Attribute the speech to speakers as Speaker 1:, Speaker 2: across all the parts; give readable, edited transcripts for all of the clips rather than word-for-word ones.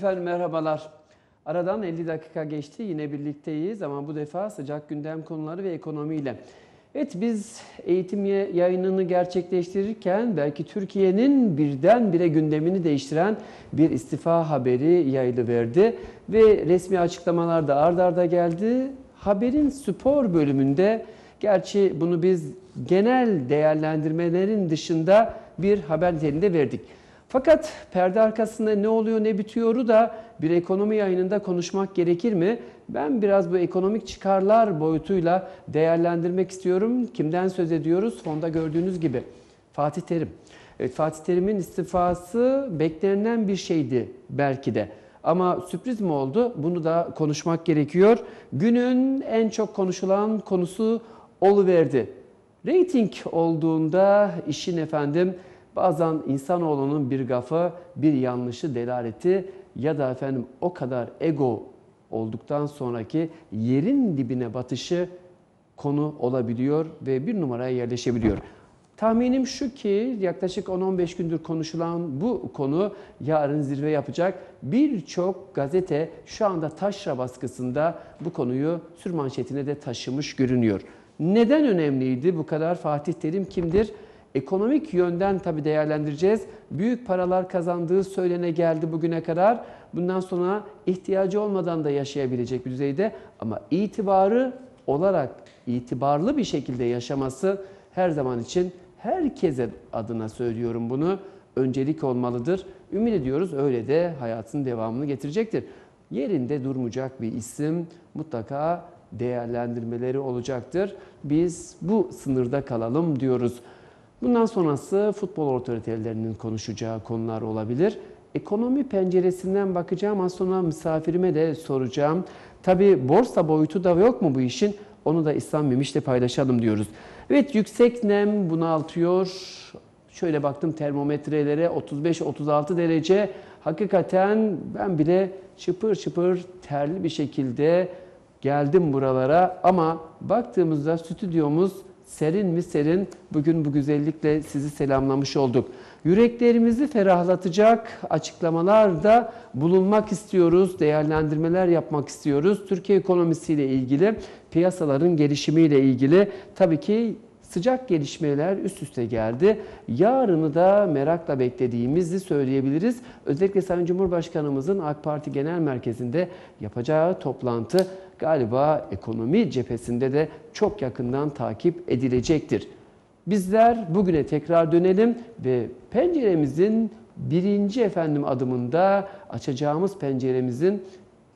Speaker 1: Efendim merhabalar. Aradan 50 dakika geçti. Yine birlikteyiz ama bu defa sıcak gündem konuları ve ekonomiyle. Evet, biz eğitim yayınını gerçekleştirirken belki Türkiye'nin birdenbire gündemini değiştiren bir istifa haberi yayılıverdi. Ve resmi açıklamalar da ard arda geldi. Haberin spor bölümünde, gerçi bunu biz genel değerlendirmelerin dışında bir haber niteliğinde verdik. Fakat perde arkasında ne oluyor ne bitiyoru da bir ekonomi yayınında konuşmak gerekir mi? Ben biraz bu ekonomik çıkarlar boyutuyla değerlendirmek istiyorum. Kimden söz ediyoruz? Fonda gördüğünüz gibi Fatih Terim. Evet, Fatih Terim'in istifası beklenen bir şeydi belki de. Ama sürpriz mi oldu? Bunu da konuşmak gerekiyor. Günün en çok konuşulan konusu oluverdi. Rating olduğunda işin efendim bazen insanoğlunun bir gafı, bir yanlışı delaleti ya da efendim o kadar ego olduktan sonraki yerin dibine batışı konu olabiliyor ve bir numaraya yerleşebiliyor. Tahminim şu ki yaklaşık 10-15 gündür konuşulan bu konu yarın zirve yapacak. Birçok gazete şu anda taşra baskısında bu konuyu sürmanşetine de taşımış görünüyor. Neden önemliydi bu kadar? Fatih Terim kimdir? Ekonomik yönden tabii değerlendireceğiz. Büyük paralar kazandığı söylene geldi bugüne kadar. Bundan sonra ihtiyacı olmadan da yaşayabilecek bir düzeyde. Ama itibarı olarak itibarlı bir şekilde yaşaması her zaman için herkese adına söylüyorum bunu. Öncelik olmalıdır. Ümit ediyoruz öyle de hayatın devamını getirecektir. Yerinde durmayacak bir isim mutlaka değerlendirmeleri olacaktır. Biz bu sınırda kalalım diyoruz. Bundan sonrası futbol otoritelerinin konuşacağı konular olabilir. Ekonomi penceresinden bakacağım. Az sonra misafirime de soracağım. Tabii borsa boyutu da yok mu bu işin? Onu da İslam Memiş'le paylaşalım diyoruz. Evet, yüksek nem bunaltıyor. Şöyle baktım termometrelere 35-36 derece. Hakikaten ben bile şıpır şıpır terli bir şekilde geldim buralara. Ama baktığımızda stüdyomuz serin mi serin, bugün bu güzellikle sizi selamlamış olduk. Yüreklerimizi ferahlatacak açıklamalarda bulunmak istiyoruz, değerlendirmeler yapmak istiyoruz. Türkiye ekonomisiyle ilgili, piyasaların gelişimiyle ilgili tabii ki sıcak gelişmeler üst üste geldi. Yarını da merakla beklediğimizi söyleyebiliriz. Özellikle Sayın Cumhurbaşkanımızın AK Parti Genel Merkezi'nde yapacağı toplantı galiba ekonomi cephesinde de çok yakından takip edilecektir. Bizler bugüne tekrar dönelim ve penceremizin birinci adımında açacağımız penceremizin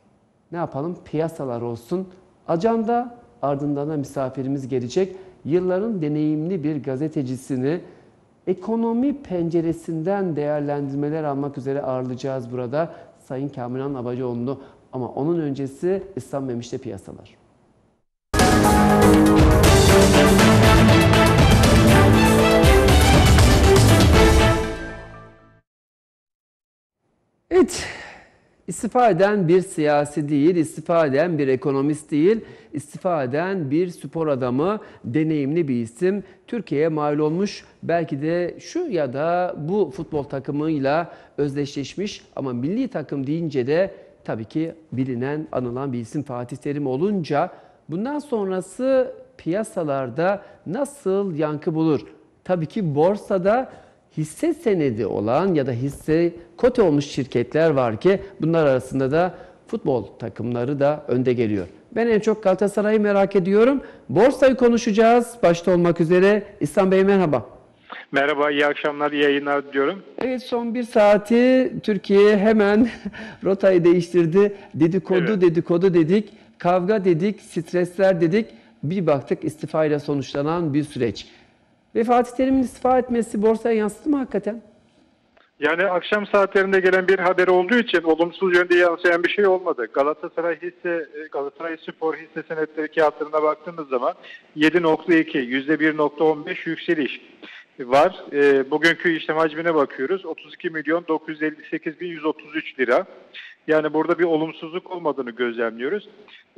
Speaker 1: ne yapalım? Piyasalar olsun. Ajanda, ardından da misafirimiz gelecek. Yılların deneyimli bir gazetecisini ekonomi penceresinden değerlendirmeler almak üzere ağırlayacağız burada. Sayın Kamran Abacıoğlu'nu. Ama onun öncesi İslam Memiş'te piyasalar. Evet, istifa eden bir siyasi değil, istifa eden bir ekonomist değil, istifa eden bir spor adamı, deneyimli bir isim. Türkiye'ye mal olmuş, belki de şu ya da bu futbol takımıyla özdeşleşmiş ama milli takım deyince de tabii ki bilinen, anılan bir isim Fatih Terim olunca bundan sonrası piyasalarda nasıl yankı bulur? Tabii ki borsada hisse senedi olan ya da hisse kote olmuş şirketler var ki bunlar arasında da futbol takımları da önde geliyor. Ben en çok Galatasaray'ı merak ediyorum. Borsayı konuşacağız başta olmak üzere. İhsan Bey merhaba.
Speaker 2: Merhaba, iyi akşamlar, iyi yayınlar diliyorum.
Speaker 1: Evet, son bir saati Türkiye hemen rotayı değiştirdi. Dedikodu dedik, kavga dedik, stresler dedik. Bir baktık istifayla sonuçlanan bir süreç. Ve Fatih Terim'in istifa etmesi borsaya yansıdı mı hakikaten?
Speaker 2: Yani akşam saatlerinde gelen bir haber olduğu için olumsuz yönde yansıyan bir şey olmadı. Galatasaray Spor hisse senetleri kağıtlarına baktığımız zaman 7.2, %1.15 yükseliş var. Bugünkü işlem hacmine bakıyoruz. 32 milyon 958 bin 133 lira. Yani burada bir olumsuzluk olmadığını gözlemliyoruz.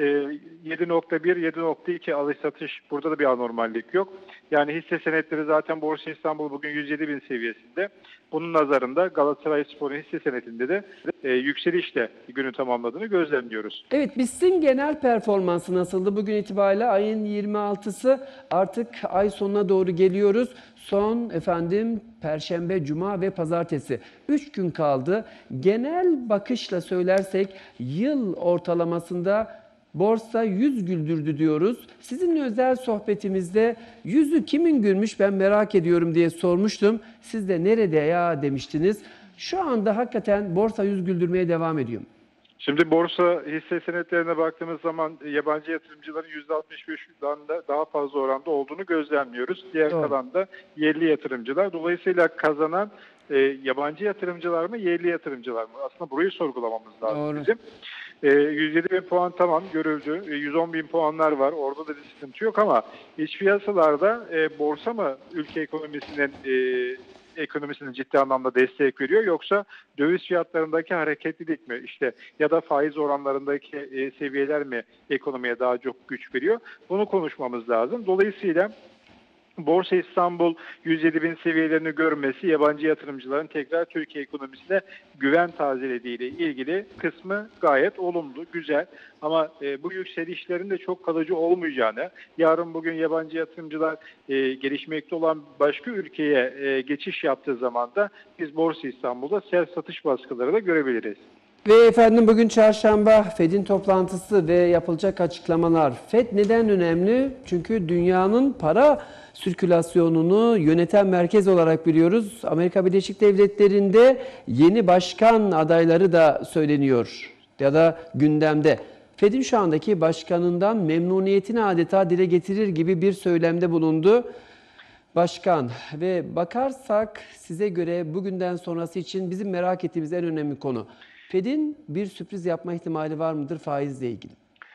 Speaker 2: 7.1, 7.2 alış satış, burada da bir anormallik yok. Yani hisse senetleri zaten Borsa İstanbul bugün 107.000 seviyesinde. Bunun nazarında Galatasarayspor'un hisse senedinde de yükselişle günü tamamladığını gözlemliyoruz.
Speaker 1: Evet, BIST'in genel performansı nasıldı? Bugün itibariyle ayın 26'sı, artık ay sonuna doğru geliyoruz. Son Perşembe, Cuma ve Pazartesi. 3 gün kaldı. Genel bakışla söylersek yıl ortalamasında borsa 100 güldürdü diyoruz. Sizinle özel sohbetimizde yüzü kimin gülmüş ben merak ediyorum diye sormuştum. Siz de nerede ya demiştiniz. Şu anda hakikaten borsa 100 güldürmeye devam ediyor.
Speaker 2: Şimdi borsa hisse senetlerine baktığımız zaman yabancı yatırımcıların %65'den de daha fazla oranda olduğunu gözlemliyoruz. Diğer kalan da yerli yatırımcılar. Dolayısıyla kazanan yabancı yatırımcılar mı, yerli yatırımcılar mı? Aslında burayı sorgulamamız lazım bizim. 107.000 puan tamam görüldü. 110.000 puanlar var. Orada da bir sıkıntı yok ama iç piyasalarda borsa mı ülke ekonomisinin ciddi anlamda destek veriyor, yoksa döviz fiyatlarındaki hareketlilik mi ya da faiz oranlarındaki seviyeler mi ekonomiye daha çok güç veriyor? Bunu konuşmamız lazım. Dolayısıyla Borsa İstanbul 107.000 seviyelerini görmesi yabancı yatırımcıların tekrar Türkiye ekonomisine güven tazelediğiyle ilgili kısmı gayet olumlu, güzel. Ama bu yükselişlerin de çok kalıcı olmayacağını, yarın bugün yabancı yatırımcılar gelişmekte olan başka ülkeye geçiş yaptığı zaman da biz Borsa İstanbul'da sell satış baskıları da görebiliriz.
Speaker 1: Ve bugün çarşamba, Fed'in toplantısı ve yapılacak açıklamalar. Fed neden önemli? Çünkü dünyanın para sirkülasyonunu yöneten merkez olarak biliyoruz. Amerika Birleşik Devletleri'nde yeni başkan adayları da söyleniyor ya da gündemde. Fed'in şu andaki başkanından memnuniyetini adeta dile getirir gibi bir söylemde bulundu başkan. Ve bakarsak size göre bugünden sonrası için bizim merak ettiğimiz en önemli konu. Fed'in bir sürpriz yapma ihtimali var mıdır faizle ilgili?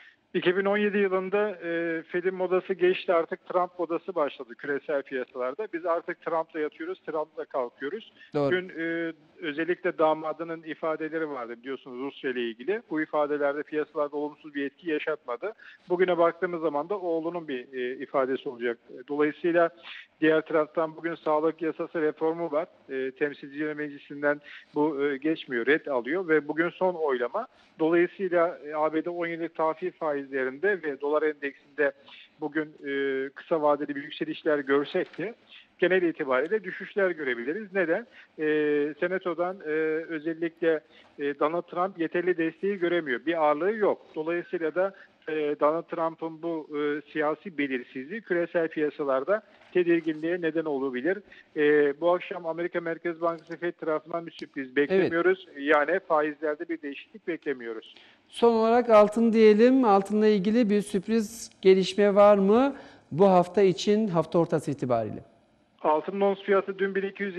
Speaker 2: 2017 yılında Fed'in modası geçti, artık Trump modası başladı küresel piyasalarda. Biz artık Trump'la yatıyoruz, Trump'la kalkıyoruz. Bugün özellikle damadının ifadeleri vardı biliyorsunuz Rusya ile ilgili. Bu ifadelerde piyasalarda olumsuz bir etki yaşatmadı. Bugüne baktığımız zaman da oğlunun bir ifadesi olacak. Dolayısıyla diğer taraftan bugün sağlık yasası reformu var. Temsilciler Meclisi'nden bu geçmiyor, red alıyor ve bugün son oylama. Dolayısıyla ABD 10 yıllık tahvil faizlerinde ve dolar endeksinde bugün kısa vadeli bir yükselişler görsek de genel itibariyle düşüşler görebiliriz. Neden? Senato'dan özellikle Donald Trump yeterli desteği göremiyor. Bir ağırlığı yok. Dolayısıyla da Donald Trump'ın bu siyasi belirsizliği küresel piyasalarda tedirginliğe neden olabilir. Bu akşam Amerika Merkez Bankası Fed tarafından bir sürpriz beklemiyoruz. Evet. Yani faizlerde bir değişiklik beklemiyoruz.
Speaker 1: Son olarak altın diyelim. Altınla ilgili bir sürpriz gelişme var mı bu hafta için, hafta ortası itibariyle?
Speaker 2: Altın ons fiyatı dün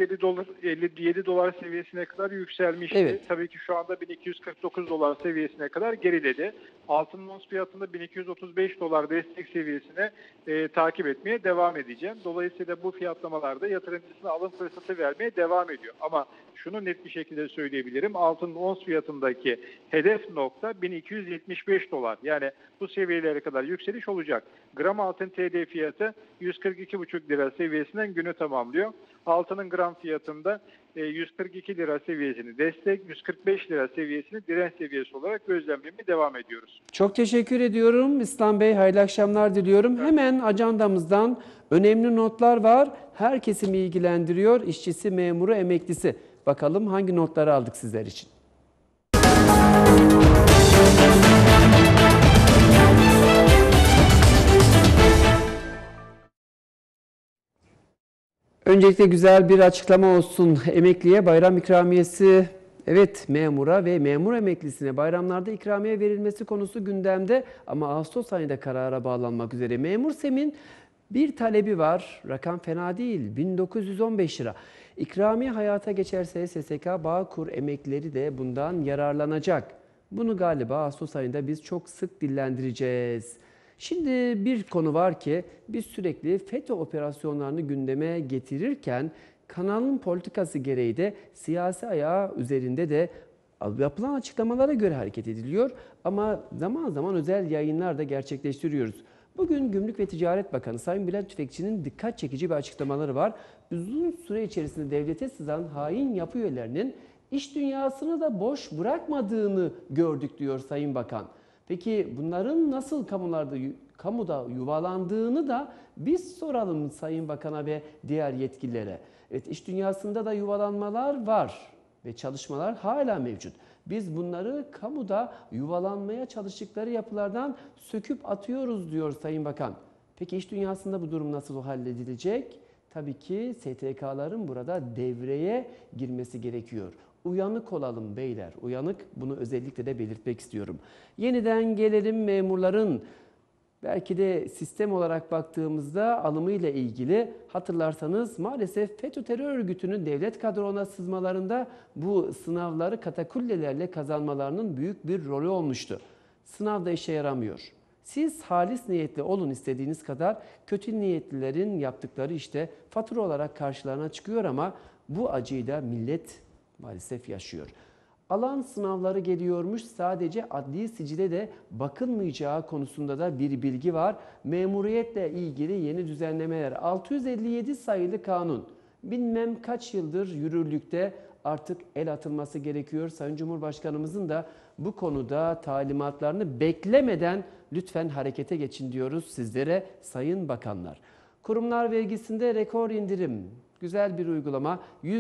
Speaker 2: 1257 dolar seviyesine kadar yükselmişti.
Speaker 1: Evet.
Speaker 2: Tabii ki şu anda 1249 dolar seviyesine kadar geriledi. Altın ons fiyatında 1235 dolar destek seviyesine takip etmeye devam edeceğim. Dolayısıyla bu fiyatlamalarda yatırımcısına alım fırsatı vermeye devam ediyor. Ama şunu net bir şekilde söyleyebilirim. Altın ons fiyatındaki hedef nokta 1275 dolar. Yani bu seviyelere kadar yükseliş olacak. Gram altın TL fiyatı 142,5 lira seviyesinden günü tamamlıyor. Altının gram fiyatında 142 lira seviyesini destek, 145 lira seviyesini direnç seviyesi olarak gözlemlemeye devam ediyoruz.
Speaker 1: Çok teşekkür ediyorum İslam Bey. Hayırlı akşamlar diliyorum. Evet. Hemen ajandamızdan önemli notlar var. Her kesimi ilgilendiriyor. İşçisi, memuru, emeklisi. Bakalım hangi notları aldık sizler için. Öncelikle güzel bir açıklama olsun. Emekliye bayram ikramiyesi, evet memura ve memur emeklisine bayramlarda ikramiye verilmesi konusu gündemde. Ama Ağustos ayında karara bağlanmak üzere. Memur Sem'in bir talebi var. Rakam fena değil. 1915 lira. İkramiye hayata geçerse SSK Bağkur emeklileri de bundan yararlanacak. Bunu galiba Ağustos ayında biz çok sık dillendireceğiz. Şimdi bir konu var ki biz sürekli FETÖ operasyonlarını gündeme getirirken kanalın politikası gereği de siyasi ayağı üzerinde de Yapılan açıklamalara göre hareket ediliyor ama zaman zaman özel yayınlar da gerçekleştiriyoruz. Bugün Gümrük ve Ticaret Bakanı Sayın Bülent Tüfekçi'nin dikkat çekici bir açıklamaları var. Uzun süre içerisinde devlete sızan hain yapı üyelerinin iş dünyasını da boş bırakmadığını gördük diyor Sayın Bakan. Peki bunların nasıl kamuda yuvalandığını da biz soralım Sayın Bakan'a ve diğer yetkililere. Evet, iş dünyasında da yuvalanmalar var ve çalışmalar hala mevcut. Biz bunları kamuda yuvalanmaya çalıştıkları yapılardan söküp atıyoruz diyor Sayın Bakan. Peki iş dünyasında bu durum nasıl halledilecek? Tabii ki STK'ların burada devreye girmesi gerekiyor. Uyanık olalım beyler, uyanık. Bunu özellikle de belirtmek istiyorum. Yeniden gelelim memurların. Belki de sistem olarak baktığımızda alımıyla ilgili hatırlarsanız maalesef FETÖ terör örgütünün devlet kadrona sızmalarında bu sınavları katakullelerle kazanmalarının büyük bir rolü olmuştu. Sınav da işe yaramıyor. Siz halis niyetli olun istediğiniz kadar, kötü niyetlilerin yaptıkları işte fatura olarak karşılarına çıkıyor ama bu acıyı da millet maalesef yaşıyor. Alan sınavları geliyormuş, sadece adli sicile de bakılmayacağı konusunda da bir bilgi var. Memuriyetle ilgili yeni düzenlemeler, 657 sayılı kanun bilmem kaç yıldır yürürlükte, artık el atılması gerekiyor. Sayın Cumhurbaşkanımızın da bu konuda talimatlarını beklemeden lütfen harekete geçin diyoruz sizlere sayın bakanlar. Kurumlar vergisinde rekor indirim, güzel bir uygulama.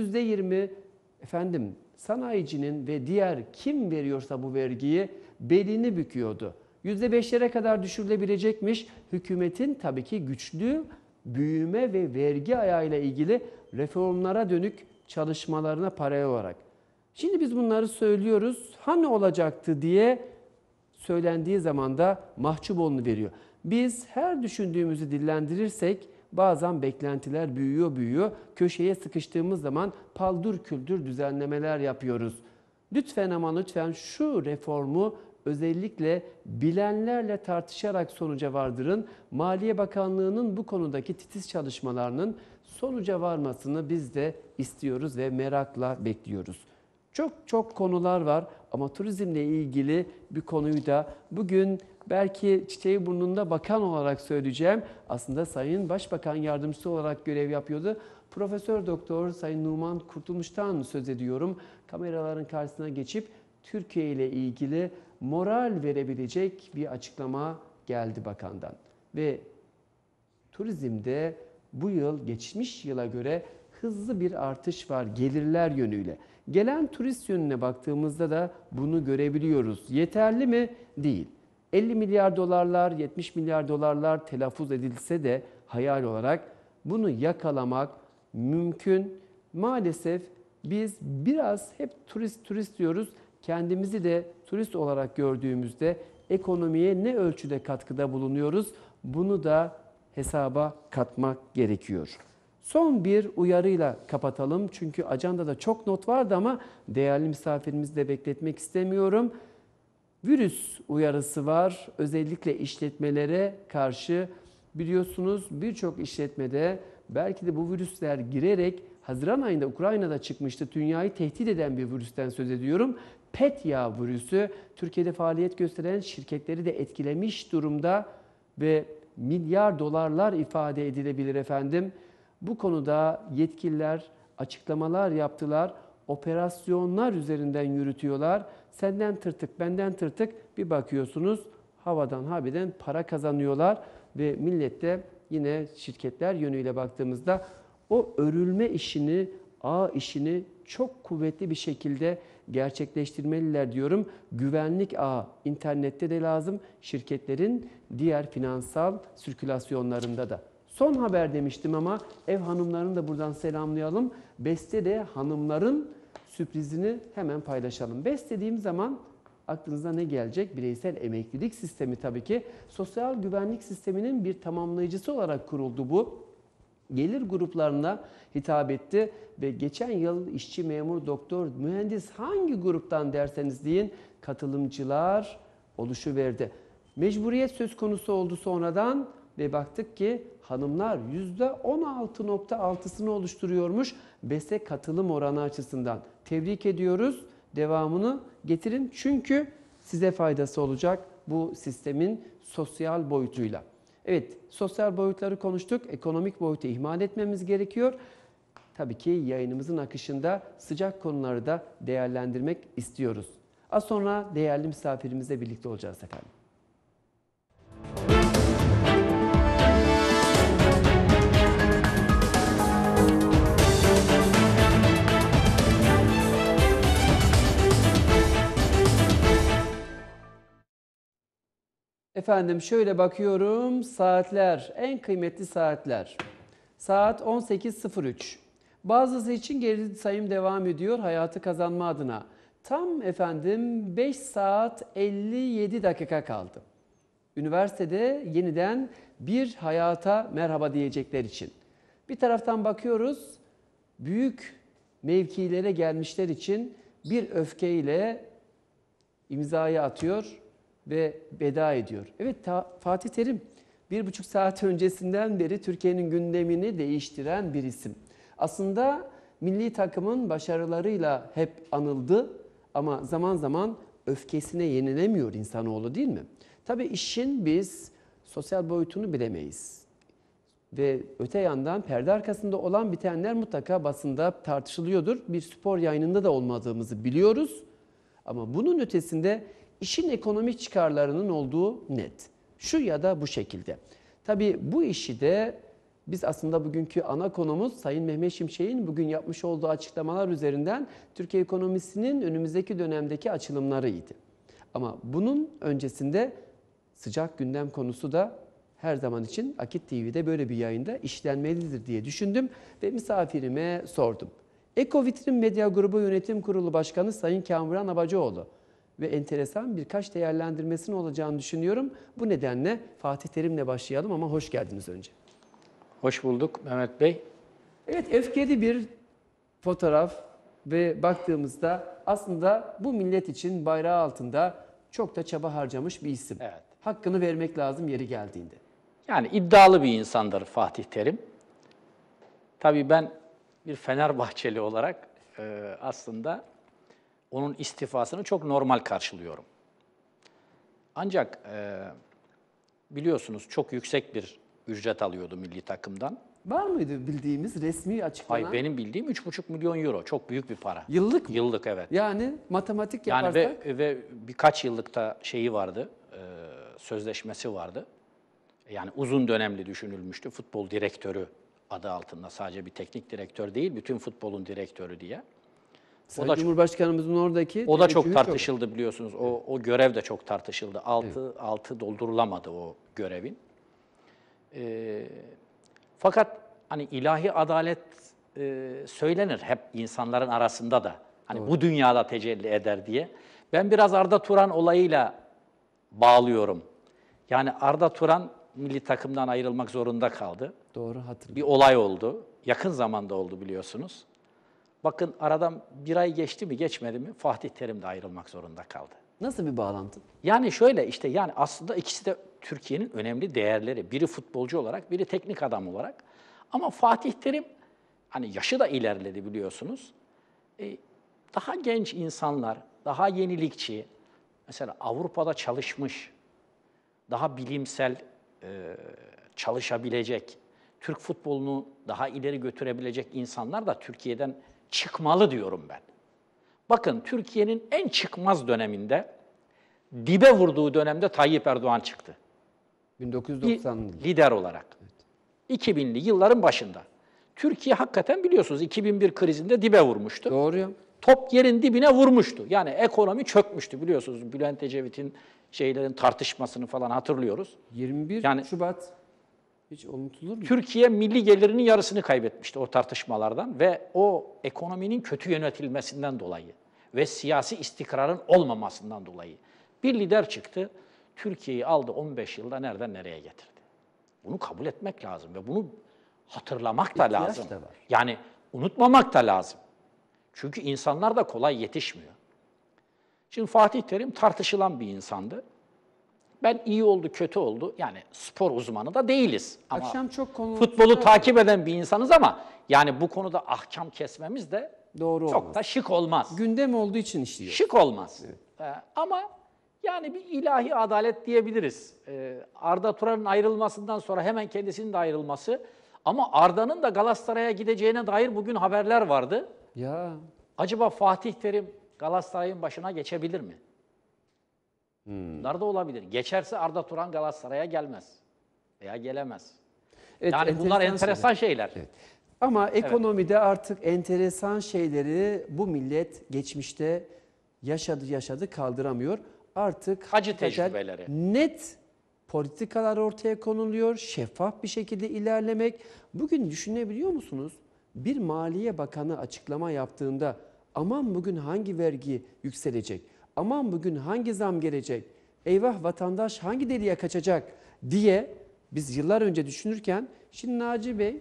Speaker 1: %20 efendim sanayicinin ve diğer kim veriyorsa bu vergiyi belini büküyordu. %5'lere kadar düşürülebilecekmiş. Hükümetin tabii ki güçlü büyüme ve vergi ayağıyla ilgili reformlara dönük çalışmalarına paralel olarak. Şimdi biz bunları söylüyoruz. Hani olacaktı diye söylendiği zaman da mahcup veriyor. Biz her düşündüğümüzü dillendirirsek bazen beklentiler büyüyor. Köşeye sıkıştığımız zaman paldır küldür düzenlemeler yapıyoruz. Lütfen ama lütfen şu reformu özellikle bilenlerle tartışarak sonuca vardırın. Maliye Bakanlığı'nın bu konudaki titiz çalışmalarının sonuca varmasını biz de istiyoruz ve merakla bekliyoruz. Çok konular var ama turizmle ilgili bir konuyu da bugün belki çiçeği burnunda bakan olarak söyleyeceğim. Aslında Sayın Başbakan Yardımcısı olarak görev yapıyordu. Profesör Doktor Sayın Numan Kurtulmuş'tan söz ediyorum. Kameraların karşısına geçip Türkiye ile ilgili moral verebilecek bir açıklama geldi bakandan. Ve turizmde bu yıl geçmiş yıla göre hızlı bir artış var gelirler yönüyle. Gelen turist yönüne baktığımızda da bunu görebiliyoruz. Yeterli mi? Değil. 50 milyar dolarlar, 70 milyar dolarlar telaffuz edilse de hayal olarak bunu yakalamak mümkün. Maalesef biz biraz hep turist diyoruz. Kendimizi de turist olarak gördüğümüzde ekonomiye ne ölçüde katkıda bulunuyoruz? Bunu da hesaba katmak gerekiyor. Son bir uyarıyla kapatalım. Çünkü ajandada çok not vardı ama değerli misafirimizi de bekletmek istemiyorum. Virüs uyarısı var. Özellikle işletmelere karşı biliyorsunuz birçok işletmede belki de bu virüsler girerek Haziran ayında Ukrayna'da çıkmıştı. Dünyayı tehdit eden bir virüsten söz ediyorum. Petya virüsü Türkiye'de faaliyet gösteren şirketleri de etkilemiş durumda ve milyar dolarlar ifade edilebilir efendim. Bu konuda yetkililer açıklamalar yaptılar. Operasyonlar üzerinden yürütüyorlar. Senden tırtık, benden tırtık, bir bakıyorsunuz havadan habiden para kazanıyorlar ve millette yine şirketler yönüyle baktığımızda o örülme işini, ağ işini çok kuvvetli bir şekilde gerçekleştirmeliler diyorum. Güvenlik ağı internette de lazım, şirketlerin diğer finansal sirkülasyonlarında da. Son haber demiştim ama ev hanımlarını da buradan selamlayalım. Beste de hanımların sürprizini hemen paylaşalım. BES dediğim zaman aklınıza ne gelecek? Bireysel emeklilik sistemi tabii ki. Sosyal güvenlik sisteminin bir tamamlayıcısı olarak kuruldu bu. Gelir gruplarına hitap etti ve geçen yıl işçi, memur, doktor, mühendis hangi gruptan derseniz deyin katılımcılar oluşuverdi. Mecburiyet söz konusu oldu sonradan ve baktık ki hanımlar %16.6'sını oluşturuyormuş BES'e katılım oranı açısından. Tebrik ediyoruz. devamını getirin. Çünkü size faydası olacak bu sistemin sosyal boyutuyla. Evet, sosyal boyutları konuştuk. Ekonomik boyutu ihmal etmemiz gerekiyor. Tabii ki yayınımızın akışında sıcak konuları da değerlendirmek istiyoruz. Az sonra değerli misafirimizle birlikte olacağız efendim. Efendim şöyle bakıyorum, saatler, en kıymetli saatler. Saat 18.03. Bazısı için geri sayım devam ediyor hayatı kazanma adına. Tam efendim 5 saat 57 dakika kaldı. Üniversitede yeniden bir hayata merhaba diyecekler için. Bir taraftan bakıyoruz, büyük mevkilere gelmişler için bir öfkeyle imzayı atıyor ve veda ediyor. Evet, Fatih Terim 1,5 saat öncesinden beri Türkiye'nin gündemini değiştiren bir isim. Aslında milli takımın başarılarıyla hep anıldı ama zaman zaman öfkesine yenilemiyor insanoğlu, değil mi? Tabii işin biz sosyal boyutunu bilemeyiz. Ve öte yandan perde arkasında olan bitenler mutlaka basında tartışılıyordur. Bir spor yayınında da olmadığımızı biliyoruz. Ama bunun ötesinde işin ekonomik çıkarlarının olduğu net. Şu ya da bu şekilde. Tabii bu işi de biz aslında bugünkü ana konumuz Sayın Mehmet Şimşek'in bugün yapmış olduğu açıklamalar üzerinden Türkiye ekonomisinin önümüzdeki dönemdeki açılımlarıydı. Ama bunun öncesinde sıcak gündem konusu da her zaman için Akit TV'de böyle bir yayında işlenmelidir diye düşündüm ve misafirime sordum. Ekovitrin Medya Grubu Yönetim Kurulu Başkanı Sayın Kamuran Abacıoğlu ve enteresan birkaç değerlendirmesinin olacağını düşünüyorum. Bu nedenle Fatih Terim'le başlayalım ama hoş geldiniz önce.
Speaker 3: Hoş bulduk Mehmet Bey.
Speaker 1: Evet, öfkeli bir fotoğraf ve baktığımızda aslında bu millet için bayrağı altında çok da çaba harcamış bir isim.
Speaker 3: Evet.
Speaker 1: Hakkını vermek lazım yeri geldiğinde.
Speaker 3: Yani iddialı bir insandır Fatih Terim. Tabii ben bir Fenerbahçeli olarak aslında onun istifasını çok normal karşılıyorum. Ancak biliyorsunuz çok yüksek bir ücret alıyordu milli takımdan.
Speaker 1: Var mıydı bildiğimiz resmi açıklanan?
Speaker 3: Hayır, benim bildiğim 3,5 milyon euro. Çok büyük bir para.
Speaker 1: Yıllık mı?
Speaker 3: Yıllık, evet.
Speaker 1: Yani matematik
Speaker 3: Yani
Speaker 1: yaparsak.
Speaker 3: ve birkaç yıllıkta şeyi vardı, sözleşmesi vardı. Yani uzun dönemli düşünülmüştü. Futbol direktörü adı altında, sadece bir teknik direktör değil, bütün futbolun direktörü diye.
Speaker 1: Sayın Cumhurbaşkanımızın oradaki
Speaker 3: O da çok
Speaker 1: teveccühü
Speaker 3: tartışıldı biliyorsunuz. O görev de çok tartışıldı. Altı doldurulamadı o görevin. Fakat hani ilahi adalet söylenir hep insanların arasında da. Hani bu dünyada tecelli eder diye. Ben biraz Arda Turan olayıyla bağlıyorum. Yani Arda Turan milli takımdan ayrılmak zorunda kaldı.
Speaker 1: Doğru, hatırlıyorum.
Speaker 3: Bir olay oldu. Yakın zamanda oldu biliyorsunuz. Bakın aradan bir ay geçti mi geçmedi mi Fatih Terim de ayrılmak zorunda kaldı.
Speaker 1: Nasıl bir bağlantı?
Speaker 3: Yani şöyle işte, yani aslında ikisi de Türkiye'nin önemli değerleri. Biri futbolcu olarak, biri teknik adam olarak. Ama Fatih Terim, hani yaşı da ilerledi biliyorsunuz. Daha genç insanlar, daha yenilikçi, mesela Avrupa'da çalışmış, daha bilimsel çalışabilecek, Türk futbolunu daha ileri götürebilecek insanlar da Türkiye'den çıkmalı diyorum ben. Bakın Türkiye'nin en çıkmaz döneminde, dibe vurduğu dönemde Tayyip Erdoğan çıktı.
Speaker 1: 1990'lı yıl.
Speaker 3: Lider olarak. Evet. 2000'li yılların başında. Türkiye hakikaten biliyorsunuz 2001 krizinde dibe vurmuştu.
Speaker 1: Doğru ya.
Speaker 3: Top yerin dibine vurmuştu. Yani ekonomi çökmüştü biliyorsunuz. Bülent Ecevit'in tartışmasını falan hatırlıyoruz.
Speaker 1: 21 Şubat hiç unutulur mu?
Speaker 3: Türkiye milli gelirinin yarısını kaybetmişti o tartışmalardan ve o ekonominin kötü yönetilmesinden dolayı ve siyasi istikrarın olmamasından dolayı bir lider çıktı. Türkiye'yi aldı 15 yılda nereden nereye getirdi. Bunu kabul etmek lazım ve bunu hatırlamak da lazım.
Speaker 1: Da var.
Speaker 3: Yani unutmamak da lazım. Çünkü insanlar da kolay yetişmiyor. Şimdi Fatih Terim tartışılan bir insandı. Ben iyi oldu, kötü oldu. Yani spor uzmanı da değiliz. Ama
Speaker 1: akşam çok
Speaker 3: futbolu takip eden bir insanız ama yani bu konuda ahkam kesmemiz de
Speaker 1: Doğru
Speaker 3: Çok
Speaker 1: olmaz.
Speaker 3: da şık olmaz.
Speaker 1: Gündem olduğu için işliyor.
Speaker 3: Şık olmaz. Ama yani bir ilahi adalet diyebiliriz. Arda Turan'ın ayrılmasından sonra hemen kendisinin de ayrılması. Ama Arda'nın da Galatasaray'a gideceğine dair bugün haberler vardı.
Speaker 1: Ya
Speaker 3: Acaba Fatih Terim Galatasaray'ın başına geçebilir mi? Bunlar da olabilir. Geçerse Arda Turan Galatasaray'a gelmez. Veya gelemez.
Speaker 1: evet,
Speaker 3: Yani bunlar enteresan şeyler.
Speaker 1: Evet. Ama ekonomide artık enteresan şeyleri bu millet geçmişte yaşadı kaldıramıyor. Artık
Speaker 3: Hacı
Speaker 1: hakikaten
Speaker 3: tecrübeleri.
Speaker 1: net politikalar ortaya konuluyor. Şeffaf bir şekilde ilerlemek. Bugün düşünebiliyor musunuz? Bir Maliye Bakanı açıklama yaptığında aman bugün hangi vergi yükselecek? Aman bugün hangi zam gelecek? Eyvah vatandaş hangi deliğe kaçacak diye biz yıllar önce düşünürken şimdi Naci Bey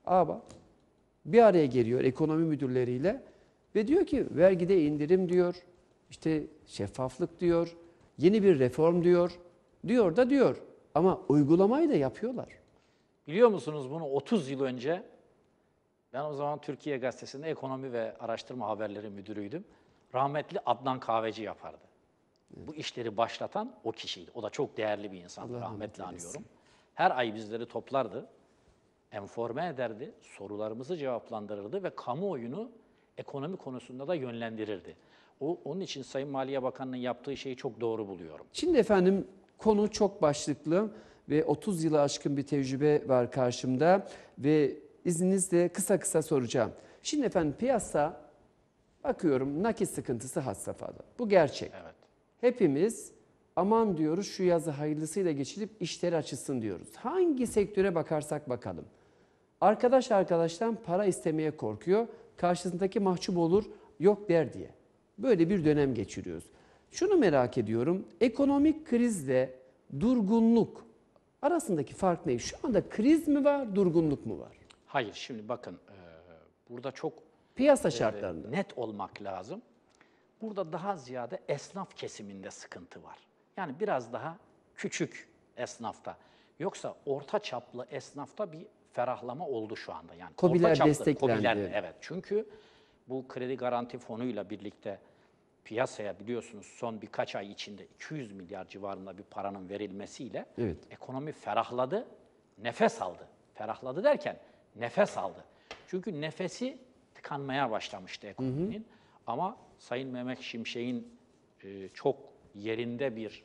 Speaker 1: bir araya geliyor ekonomi müdürleriyle ve diyor ki vergide indirim diyor, işte şeffaflık diyor, yeni bir reform diyor ama uygulamayı da yapıyorlar.
Speaker 3: Biliyor musunuz bunu 30 yıl önce ben o zaman Türkiye Gazetesi'nde ekonomi ve araştırma haberleri müdürüydüm. Rahmetli Adnan Kahveci yapardı. Bu işleri başlatan o kişiydi. O da çok değerli bir insandı.
Speaker 1: Allah
Speaker 3: Rahmetli
Speaker 1: rahmet eylesin.
Speaker 3: anıyorum. Her ay bizleri toplardı, enforme ederdi, sorularımızı cevaplandırırdı ve kamuoyunu ekonomi konusunda da yönlendirirdi. Onun için Sayın Maliye Bakanı'nın yaptığı şeyi çok doğru buluyorum.
Speaker 1: Şimdi efendim konu çok başlıklı ve 30 yılı aşkın bir tecrübe var karşımda ve izninizle kısa soracağım. Şimdi efendim piyasa bakıyorum nakit sıkıntısı had safhada. Bu gerçek.
Speaker 3: Evet.
Speaker 1: Hepimiz aman diyoruz şu yazı hayırlısıyla geçirip işleri açılsın diyoruz. Hangi sektöre bakarsak bakalım. Arkadaştan para istemeye korkuyor. Karşısındaki mahcup olur, yok der diye. Böyle bir dönem geçiriyoruz. Şunu merak ediyorum. Ekonomik krizle durgunluk arasındaki fark ne? Şu anda kriz mi var, durgunluk mu var?
Speaker 3: Hayır, şimdi bakın burada çok
Speaker 1: Piyasa şartlarında.
Speaker 3: net olmak lazım. Burada daha ziyade esnaf kesiminde sıkıntı var. Yani biraz daha küçük esnafta. Yoksa orta çaplı esnafta bir ferahlama oldu şu anda. Yani
Speaker 1: KOBİ'ler
Speaker 3: orta çaplı,
Speaker 1: desteklendi.
Speaker 3: KOBİ'ler, evet. Çünkü bu kredi garanti fonuyla birlikte piyasaya biliyorsunuz son birkaç ay içinde 200 milyar civarında bir paranın verilmesiyle
Speaker 1: Evet.
Speaker 3: ekonomi ferahladı, nefes aldı. Ferahladı derken nefes aldı. Çünkü nefesi tıkanmaya başlamıştı ekonominin. Ama Sayın Mehmet Şimşek'in çok yerinde bir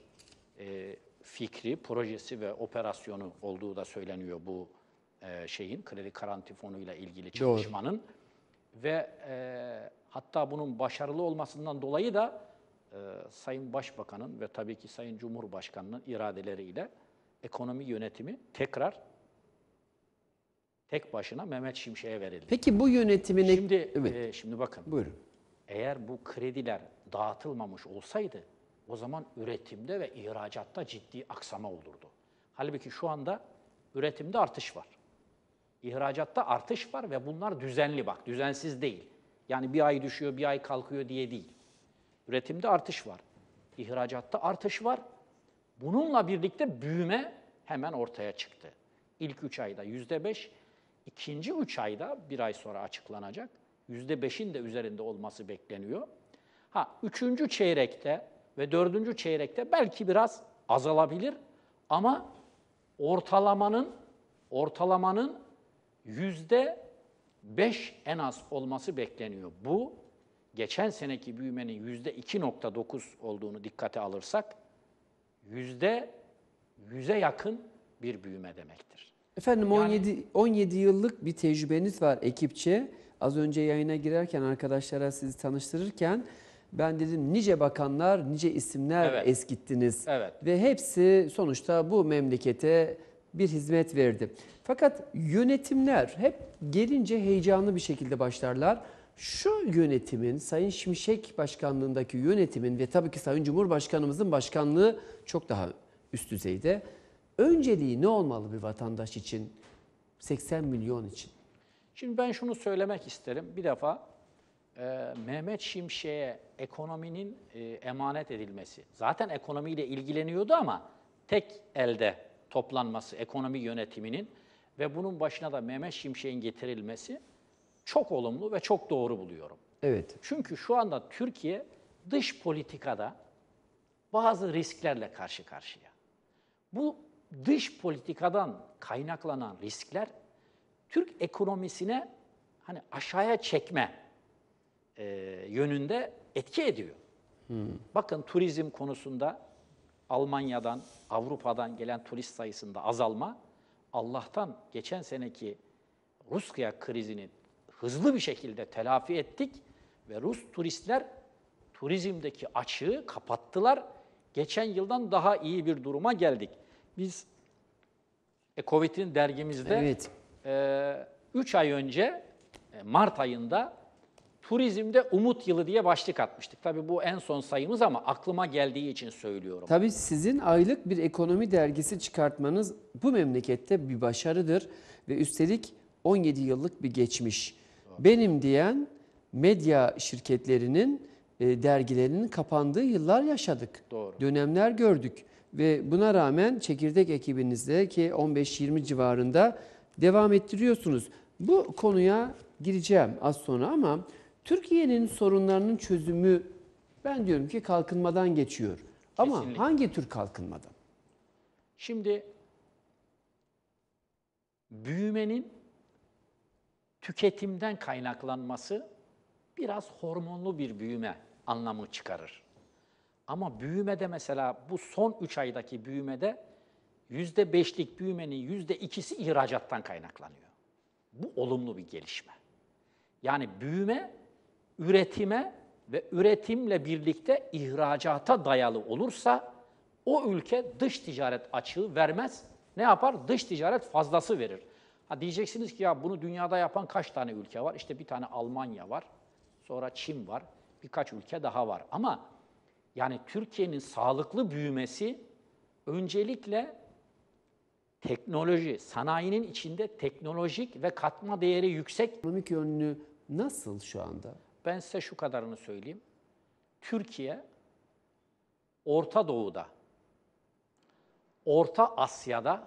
Speaker 3: fikri, projesi ve operasyonu olduğu da söyleniyor bu kredi garanti fonuyla ilgili çalışmanın. Ve hatta bunun başarılı olmasından dolayı da Sayın Başbakan'ın ve tabii ki Sayın Cumhurbaşkanı'nın iradeleriyle ekonomi yönetimi tekrar tek başına Mehmet Şimşek'e verildi.
Speaker 1: Peki bu yönetimin...
Speaker 3: Şimdi bakın.
Speaker 1: Buyurun.
Speaker 3: Eğer bu krediler dağıtılmamış olsaydı o zaman üretimde ve ihracatta ciddi aksama olurdu. Halbuki şu anda üretimde artış var. İhracatta artış var ve bunlar düzenli bak, düzensiz değil. Yani bir ay düşüyor, bir ay kalkıyor diye değil. Üretimde artış var. İhracatta artış var. Bununla birlikte büyüme hemen ortaya çıktı. İlk 3 ayda %5, ikinci 3 ayda bir ay sonra açıklanacak. %5'in de üzerinde olması bekleniyor. Üçüncü çeyrekte ve dördüncü çeyrekte belki biraz azalabilir ama ortalamanın %5 en az olması bekleniyor. Bu geçen seneki büyümenin %2,9 olduğunu dikkate alırsak %100'e yakın bir büyüme demektir.
Speaker 1: Efendim 17 yıllık bir tecrübeniz var ekipçe. Az önce yayına girerken arkadaşlara sizi tanıştırırken ben dedim nice bakanlar, nice isimler eskittiniz.
Speaker 3: Evet.
Speaker 1: Ve hepsi sonuçta bu memlekete bir hizmet verdi. Fakat yönetimler hep gelince heyecanlı bir şekilde başlarlar. Şu yönetimin, Sayın Şimşek başkanlığındaki yönetimin ve tabii ki Sayın Cumhurbaşkanımızın başkanlığı çok daha üst düzeyde. Önceliği ne olmalı bir vatandaş için, 80 milyon için?
Speaker 3: Şimdi ben şunu söylemek isterim. Bir defa Mehmet Şimşek'e ekonominin emanet edilmesi. Zaten ekonomiyle ilgileniyordu ama tek elde toplanması ekonomi yönetiminin ve bunun başına da Mehmet Şimşek'in getirilmesi çok olumlu ve çok doğru buluyorum.
Speaker 1: Evet.
Speaker 3: Çünkü şu anda Türkiye dış politikada bazı risklerle karşı karşıya. Bu dış politikadan kaynaklanan riskler Türk ekonomisine hani aşağıya çekme yönünde etki ediyor. Bakın turizm konusunda Almanya'dan, Avrupa'dan gelen turist sayısında azalma, Allah'tan geçen seneki Rusya krizini hızlı bir şekilde telafi ettik ve Rus turistler turizmdeki açığı kapattılar. Geçen yıldan daha iyi bir duruma geldik. Biz Ecovid'in dergimizde
Speaker 1: Evet.
Speaker 3: 3 ay önce Mart ayında turizmde umut yılı diye başlık atmıştık. Tabii bu en son sayımız ama aklıma geldiği için söylüyorum.
Speaker 1: Tabii sizin aylık bir ekonomi dergisi çıkartmanız bu memlekette bir başarıdır ve üstelik 17 yıllık bir geçmiş. Benim diyen medya şirketlerinin dergilerinin kapandığı yıllar yaşadık.
Speaker 3: Doğru.
Speaker 1: Dönemler gördük ve buna rağmen çekirdek ekibinizde ki 15-20 civarında devam ettiriyorsunuz. Bu konuya gireceğim az sonra ama Türkiye'nin sorunlarının çözümü ben diyorum ki kalkınmadan geçiyor. Ama
Speaker 3: Kesinlikle.
Speaker 1: hangi tür kalkınmadan?
Speaker 3: Şimdi büyümenin tüketimden kaynaklanması biraz hormonlu bir büyüme anlamı çıkarır. Ama büyümede mesela bu son 3 aydaki büyümede %5'lik büyümenin %2'si ihracattan kaynaklanıyor. Bu olumlu bir gelişme. Yani büyüme üretime ve üretimle birlikte ihracata dayalı olursa o ülke dış ticaret açığı vermez. Ne yapar? Dış ticaret fazlası verir. Ha diyeceksiniz ki ya bunu dünyada yapan kaç tane ülke var? İşte bir tane Almanya var, sonra Çin var, birkaç ülke daha var. Ama yani Türkiye'nin sağlıklı büyümesi öncelikle teknoloji, sanayinin içinde teknolojik ve katma değeri yüksek.
Speaker 1: Ekonomik yönlü nasıl şu anda?
Speaker 3: Ben size şu kadarını söyleyeyim. Türkiye, Orta Doğu'da, Orta Asya'da,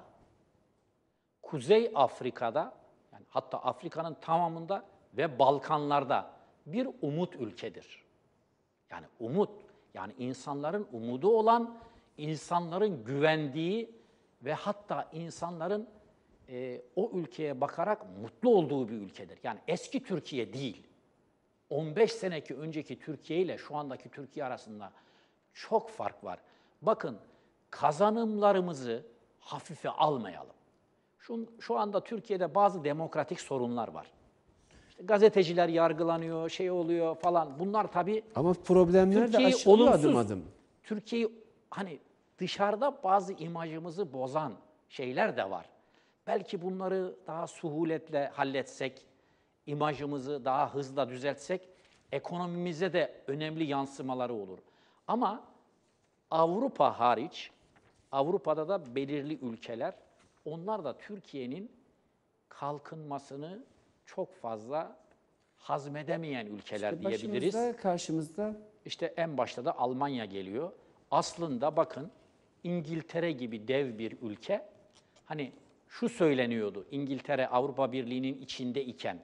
Speaker 3: Kuzey Afrika'da, yani hatta Afrika'nın tamamında ve Balkanlarda bir umut ülkedir. Yani umut, yani insanların umudu olan, insanların güvendiği ve hatta insanların o ülkeye bakarak mutlu olduğu bir ülkedir. Yani eski Türkiye değil. 15 seneki önceki Türkiye ile şu andaki Türkiye arasında çok fark var. Bakın kazanımlarımızı hafife almayalım. Şu anda Türkiye'de bazı demokratik sorunlar var. İşte gazeteciler yargılanıyor, şey oluyor falan. Bunlar tabii
Speaker 1: Ama problemler de
Speaker 3: Türkiye'yi
Speaker 1: aşılıyor
Speaker 3: olumsuz,
Speaker 1: adım adım.
Speaker 3: Türkiye'yi hani dışarıda bazı imajımızı bozan şeyler de var. Belki bunları daha suhuletle halletsek, imajımızı daha hızla düzeltsek, ekonomimize de önemli yansımaları olur. Ama Avrupa hariç, Avrupa'da da belirli ülkeler, onlar da Türkiye'nin kalkınmasını çok fazla hazmedemeyen ülkeler
Speaker 1: İşte
Speaker 3: diyebiliriz.
Speaker 1: başımızda, karşımızda
Speaker 3: İşte en başta da Almanya geliyor. Aslında bakın İngiltere gibi dev bir ülke, hani şu söyleniyordu, İngiltere Avrupa Birliği'nin içinde iken,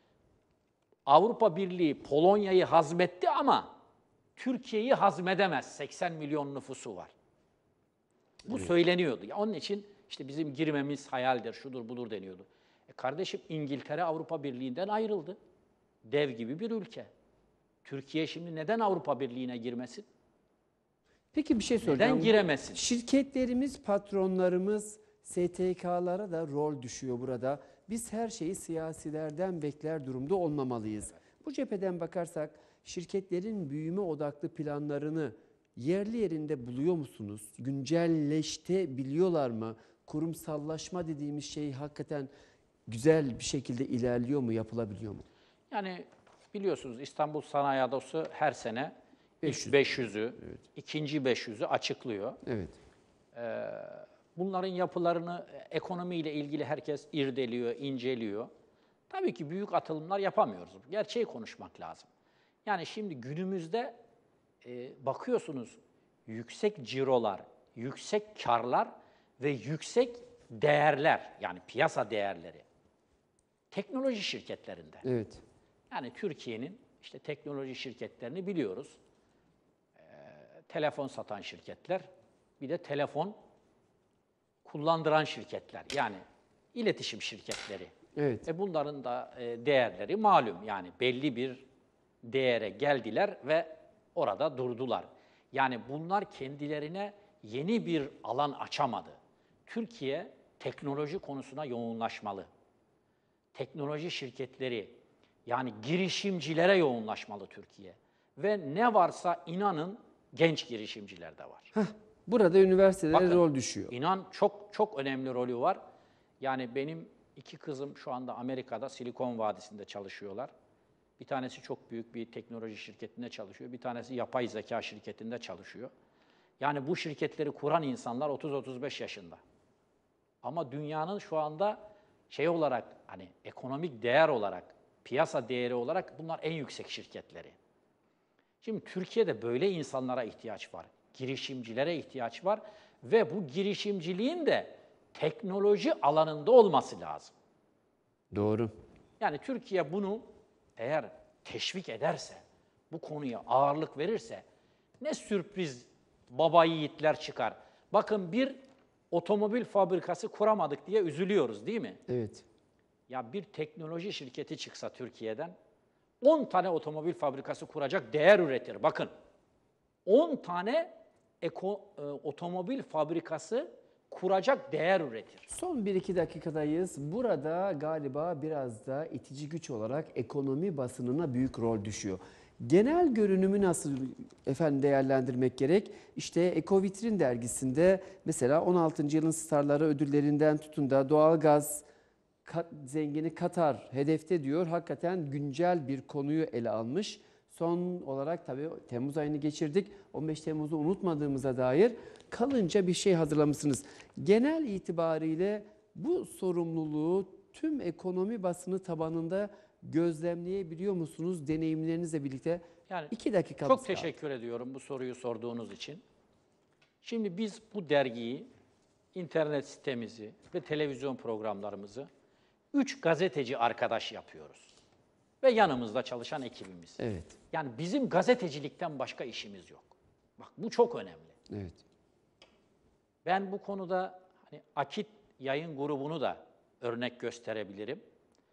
Speaker 3: Avrupa Birliği Polonya'yı hazmetti ama Türkiye'yi hazmedemez. 80 milyon nüfusu var. Bu söyleniyordu. Onun için işte bizim girmemiz hayaldir, şudur budur deniyordu. Kardeşim İngiltere Avrupa Birliği'nden ayrıldı. Dev gibi bir ülke. Türkiye şimdi neden Avrupa Birliği'ne girmesin?
Speaker 1: Peki bir şey soracağım.
Speaker 3: Neden giremesin?
Speaker 1: Şirketlerimiz, patronlarımız, STK'lara da rol düşüyor burada. Biz her şeyi siyasilerden bekler durumda olmamalıyız. Bu cepheden bakarsak şirketlerin büyüme odaklı planlarını yerli yerinde buluyor musunuz? Güncelleştebiliyorlar mı? Kurumsallaşma dediğimiz şey hakikaten güzel bir şekilde ilerliyor mu, yapılabiliyor mu?
Speaker 3: Yani biliyorsunuz İstanbul Sanayi Odası her sene
Speaker 1: 500.
Speaker 3: 500'ü, ikinci 500'ü açıklıyor.
Speaker 1: Evet.
Speaker 3: Bunların yapılarını ekonomiyle ilgili herkes irdeliyor, inceliyor. Tabii ki büyük atılımlar yapamıyoruz. Gerçeği konuşmak lazım. Yani şimdi günümüzde bakıyorsunuz yüksek cirolar, yüksek karlar ve yüksek değerler, yani piyasa değerleri teknoloji şirketlerinde.
Speaker 1: Evet.
Speaker 3: Yani Türkiye'nin işte teknoloji şirketlerini biliyoruz. Telefon satan şirketler, bir de telefon kullandıran şirketler, yani iletişim şirketleri.
Speaker 1: Evet.
Speaker 3: Bunların da değerleri malum, yani belli bir değere geldiler ve orada durdular. Yani bunlar kendilerine yeni bir alan açamadı. Türkiye teknoloji konusuna yoğunlaşmalı. Teknoloji şirketleri, yani girişimcilere yoğunlaşmalı Türkiye. Ve ne varsa inanın genç girişimciler de var.
Speaker 1: Burada üniversitelere
Speaker 3: Bakın,
Speaker 1: rol düşüyor.
Speaker 3: İnan çok çok önemli rolü var. Yani benim 2 kızım şu anda Amerika'da Silikon Vadisi'nde çalışıyorlar. Bir tanesi çok büyük bir teknoloji şirketinde çalışıyor. Bir tanesi yapay zeka şirketinde çalışıyor. Yani bu şirketleri kuran insanlar 30-35 yaşında. Ama dünyanın şu anda şey olarak, hani ekonomik değer olarak, piyasa değeri olarak bunlar en yüksek şirketleri. Şimdi Türkiye'de böyle insanlara ihtiyaç var. Girişimcilere ihtiyaç var ve bu girişimciliğin de teknoloji alanında olması lazım.
Speaker 1: Doğru.
Speaker 3: Yani Türkiye bunu eğer teşvik ederse, bu konuya ağırlık verirse ne sürpriz baba yiğitler çıkar. Bakın, bir otomobil fabrikası kuramadık diye üzülüyoruz, değil mi?
Speaker 1: Evet.
Speaker 3: Ya bir teknoloji şirketi çıksa Türkiye'den 10 tane otomobil fabrikası kuracak değer üretir. Bakın, 10 tane otomobil fabrikası kuracak değer üretir.
Speaker 1: Son 1-2 dakikadayız. Burada galiba biraz da itici güç olarak ekonomi basınına büyük rol düşüyor. Genel görünümü nasıl değerlendirmek gerek? İşte Ekovitrin dergisinde mesela 16. yılın starları ödüllerinden tutun da doğalgaz zengini Katar hedefte diyor. Hakikaten güncel bir konuyu ele almış. Son olarak tabii Temmuz ayını geçirdik. 15 Temmuz'u unutmadığımıza dair kalınca bir şey hazırlamışsınız. Genel itibariyle bu sorumluluğu tüm ekonomi basını tabanında gözlemleyebiliyor musunuz deneyimlerinizle birlikte?
Speaker 3: Yani
Speaker 1: 2 dakika.
Speaker 3: çok teşekkür ediyorum bu soruyu sorduğunuz için. Şimdi biz bu dergiyi, internet sitemizi ve televizyon programlarımızı 3 gazeteci arkadaş yapıyoruz. Ve yanımızda çalışan ekibimiz.
Speaker 1: Evet.
Speaker 3: Yani bizim gazetecilikten başka işimiz yok. Bak, bu çok önemli.
Speaker 1: Evet.
Speaker 3: Ben bu konuda hani Akit yayın grubunu da örnek gösterebilirim.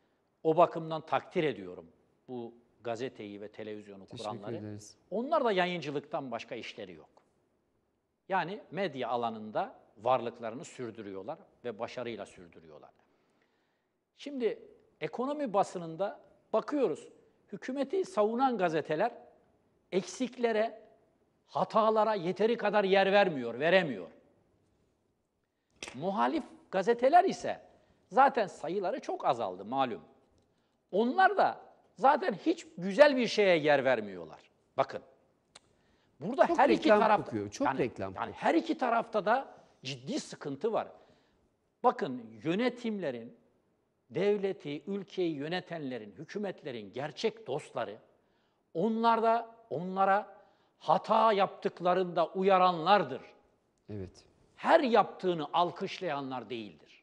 Speaker 3: O bakımdan takdir ediyorum bu gazeteyi ve televizyonu kuranları.
Speaker 1: Teşekkür ederiz.
Speaker 3: Onlar da yayıncılıktan başka işleri yok. Yani medya alanında varlıklarını sürdürüyorlar ve başarıyla sürdürüyorlar. Şimdi ekonomi basınında bakıyoruz, hükümeti savunan gazeteler eksiklere, hatalara yeteri kadar yer veremiyor. Muhalif gazeteler ise zaten sayıları çok azaldı malum. Onlar da zaten hiç güzel bir şeye yer vermiyorlar. Bakın, burada
Speaker 1: Çok
Speaker 3: her iki
Speaker 1: reklam
Speaker 3: tarafta,
Speaker 1: kokuyor, çok reklam
Speaker 3: yani her iki tarafta da ciddi sıkıntı var. Bakın, yönetimlerin, devleti, ülkeyi yönetenlerin, hükümetlerin gerçek dostları, onlara hata yaptıklarında uyaranlardır.
Speaker 1: Evet.
Speaker 3: Her yaptığını alkışlayanlar değildir.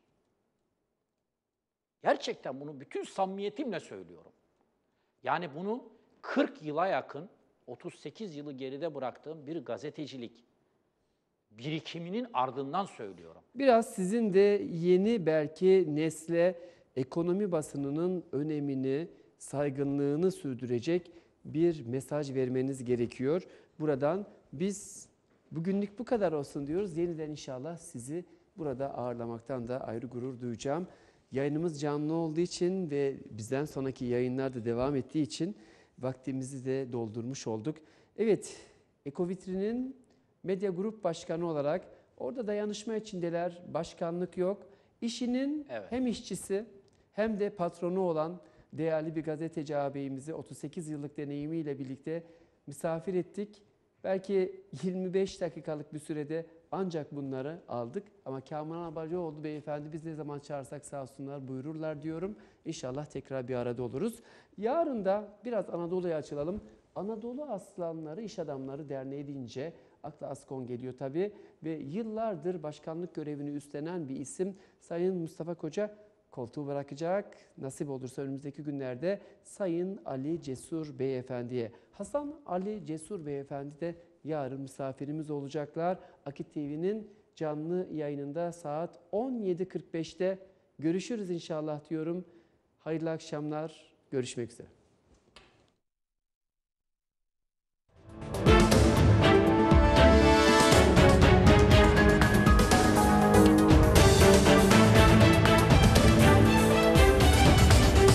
Speaker 3: Gerçekten bunu bütün samimiyetimle söylüyorum. Yani bunu 40 yıla yakın, 38 yılı geride bıraktığım bir gazetecilik birikiminin ardından söylüyorum.
Speaker 1: Biraz sizin de yeni belki nesle ekonomi basınının önemini, saygınlığını sürdürecek bir mesaj vermeniz gerekiyor. Buradan biz bugünlük bu kadar olsun diyoruz. Yeniden inşallah sizi burada ağırlamaktan da ayrı gurur duyacağım. Yayınımız canlı olduğu için ve bizden sonraki yayınlar da devam ettiği için vaktimizi de doldurmuş olduk. Evet, Ekovitrin'in medya grup başkanı olarak orada dayanışma içindeler, başkanlık yok. İşinin hem işçisi hem de patronu olan değerli bir gazeteci ağabeyimizi 38 yıllık deneyimiyle birlikte misafir ettik. Belki 25 dakikalık bir sürede ancak bunları aldık. Ama Kamran Abarcıoğlu beyefendi biz ne zaman çağırsak sağ olsunlar buyururlar diyorum. İnşallah tekrar bir arada oluruz. Yarın da biraz Anadolu'ya açılalım. Anadolu Aslanları İş Adamları Derneği deyince akla Askon geliyor tabii. Ve yıllardır başkanlık görevini üstlenen bir isim Sayın Mustafa Koca. koltuğu bırakacak. Nasip olursa önümüzdeki günlerde Sayın Ali Cesur Beyefendi'ye. Hasan Ali Cesur Beyefendi de yarın misafirimiz olacaklar. Akit TV'nin canlı yayınında saat 17.45'te görüşürüz inşallah diyorum. Hayırlı akşamlar. Görüşmek üzere.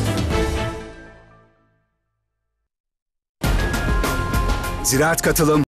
Speaker 4: Ziraat Katılım